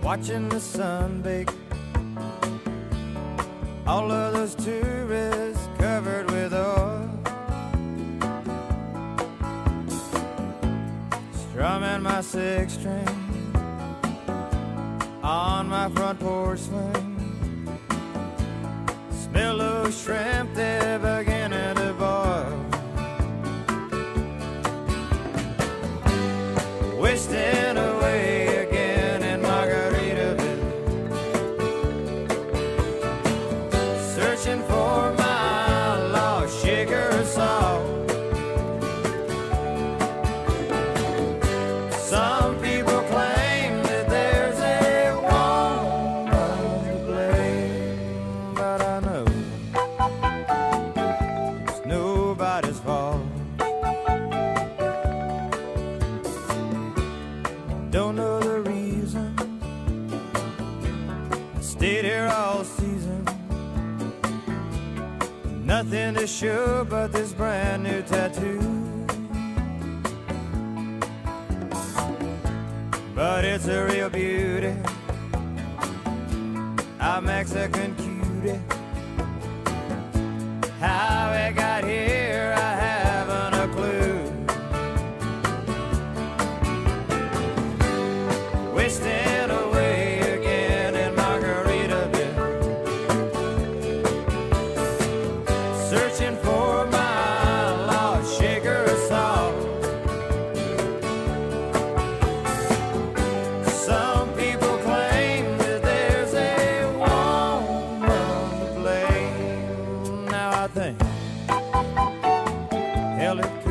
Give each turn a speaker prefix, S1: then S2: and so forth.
S1: watching the sun bake. All of those tourists covered with oil, strumming my six string on my front porch swing. Smell those shrimp, they're beginning to boil. Wasting away again in Margaritaville, searching for my lost sugar salt. Some people claim that there's a woman to blame, but I know it's nobody's fault. Don't know the reason, stayed here all season. Nothing to show but this brand new tattoo, but it's a real beauty, a Mexican cutie. How it got here, I haven't a clue. Wasting away again in Margaritaville, searching for my lost sugar salt. Some people claim that there's a woman to blame. Now I think, hell, it